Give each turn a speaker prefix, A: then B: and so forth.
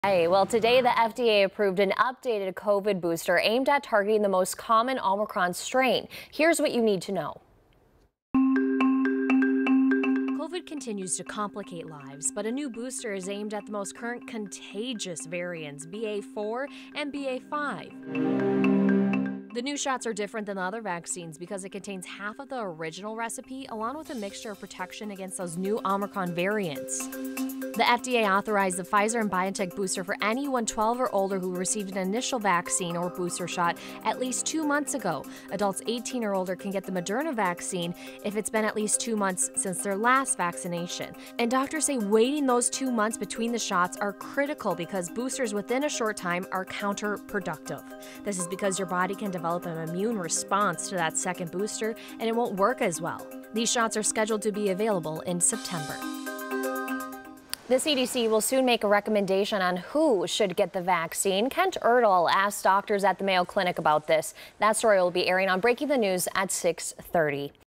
A: Hey, well, today the FDA approved an updated COVID booster aimed at targeting the most common Omicron strain. Here's what you need to know.
B: COVID continues to complicate lives, but a new booster is aimed at the most current contagious variants, BA4 and BA5. The new shots are different than the other vaccines because it contains half of the original recipe, along with a mixture of protection against those new Omicron variants. The FDA authorized the Pfizer and BioNTech booster for anyone 12 or older who received an initial vaccine or booster shot at least 2 months ago. Adults 18 or older can get the Moderna vaccine if it's been at least 2 months since their last vaccination. And doctors say waiting those 2 months between the shots are critical because boosters within a short time are counterproductive. This is because your body can develop an immune response to that second booster and it won't work as well. These shots are scheduled to be available in September.
A: The CDC will soon make a recommendation on who should get the vaccine. Kent Erdahl asked doctors at the Mayo Clinic about this. That story will be airing on Breaking the News at 6:30.